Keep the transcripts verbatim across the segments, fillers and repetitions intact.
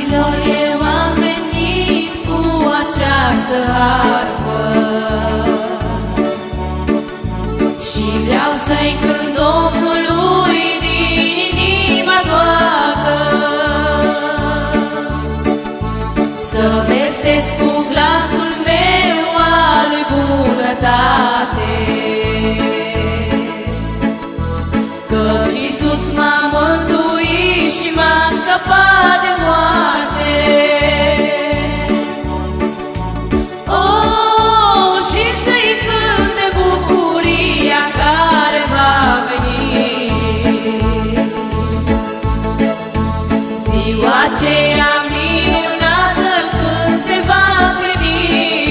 dragilor, eu am venit cu această harfă și vreau să-i cânt Domnului din inima toată, să vestesc cu glasul meu al lui bunătate, căci Iisus m-a mântuit și m-a scăpat de moarte. Oh, și să-i cânt de bucuria care va veni, ziua aceea minunată când se va împlini.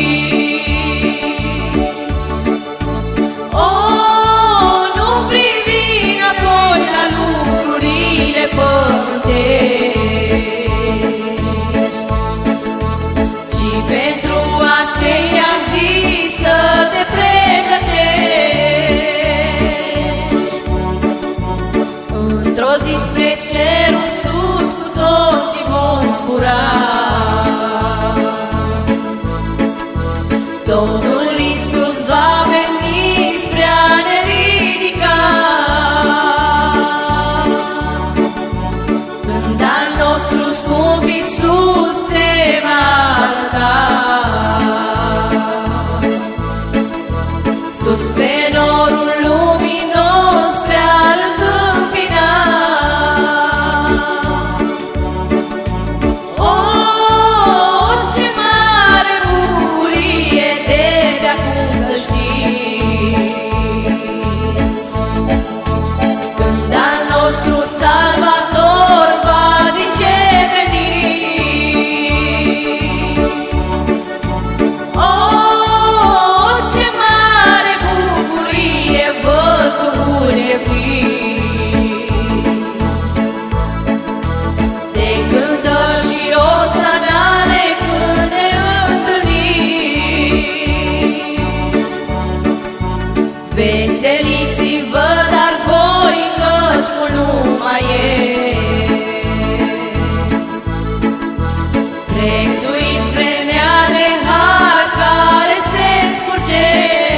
Oh, nu privi înapoi la lucrurile pământești, ci pentru aceea zi să te pregătești. Într-o zi spre cerul sus cu toții vom zbura, Domnul Iisus va veni spre a ne ridica, când al nostru scump Iisus se va arăta. Sus pe norul luminos spre a-L întâmpina. Oh, ce mare bucurie de pe-acum să știți, când al nostru Salvator va zice veniți. Oh, ce mare bucurie, văzduhul e plin de cântări și osanale când ne întâlnim. Veseliți-vă, dar voi, căci mult nu mai e. Prețuiți vremea de har care se scurge,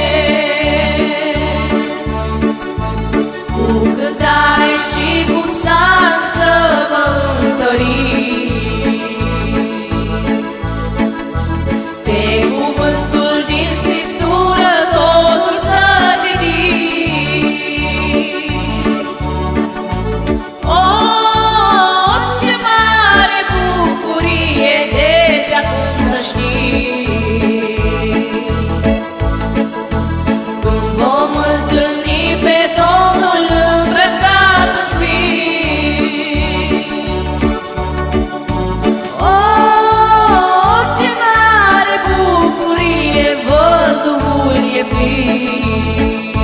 cu cântare și cu psalm să vă întăriți. Pe cuvântul din Scriptură totul să zidiți. Oh, ce mare bucurie de pe-acum să știți, când vom întâlni pe Domnul îmbrăcați în sfinți. Oh, ce mare bucurie, văzduhul e plin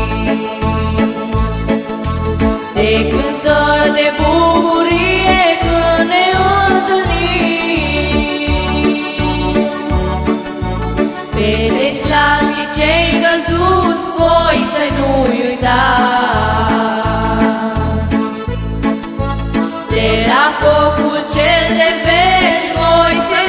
de cântări de bucurie când ne întâlnim. Pe cei slabi și cei căzuți voi să nu-i uitați, de la focul cel de veci voi să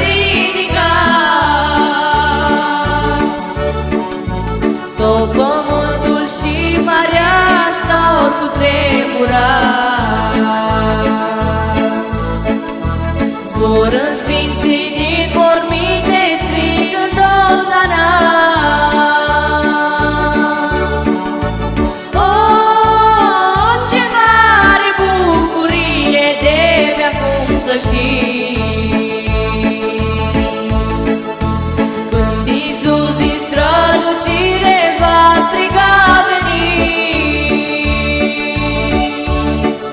ridicați. Tot pământul și marea s-au cutremurat, zborând sfinții din morminte strigând Ozana. Oh, ce mare bucurie de pe-acum să știți, când Iisus din strălucire va striga veniți.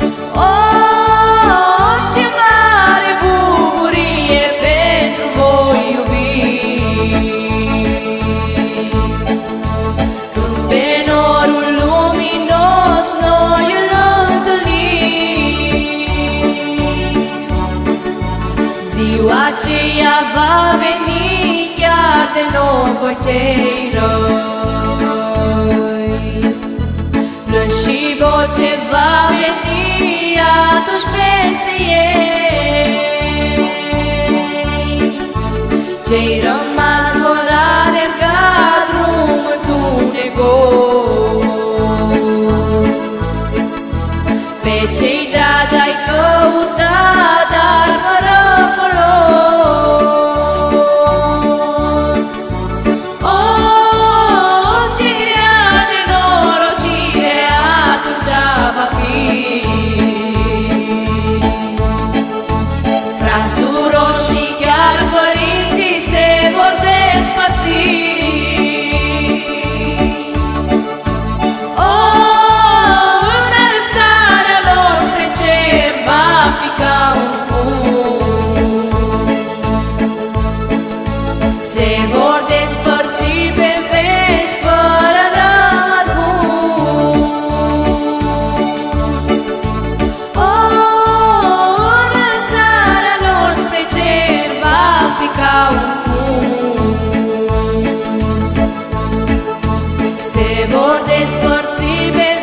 Oh, ce mare bucurie pentru voi iubiți, când pe norul luminos noi îl întâlnim. Ziua aceea va veni chiar de noi voi cei răi, plâns și voce va veni atunci peste ei. Cei rămași vor alerga drum întunecos. Pe cei dragi ai căutat, dar fără folos. O, ce grea nenorocire atunci va fi. Frați, surori și chiar părinții se vor despărți. O, înălțarea lor spre cer va fi ca un fum. Se vor despărți pe veci fără rămas bun. O, înălțarea lor spre cer va fi ca un fum. Se vor despărți pe